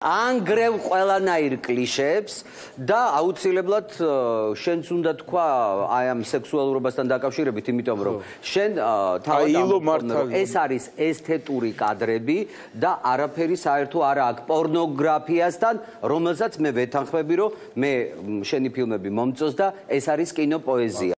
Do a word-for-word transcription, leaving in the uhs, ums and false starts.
ანგრევ ყველანაირ კლიშებს და აუცილებლად შენც უნდა თქვა აი ამ სექსუალურობასთან დაკავშირებით, იმიტომ რომ შენ თავად ეს არის ესთეტური კადრები და არაფერი საერთო არა აქვს პორნოგრაფიასთან, რომელსაც მე ვეთანხმები, რომ მე შენი ფილმები მომწონს და ეს არის კინოპოეზია.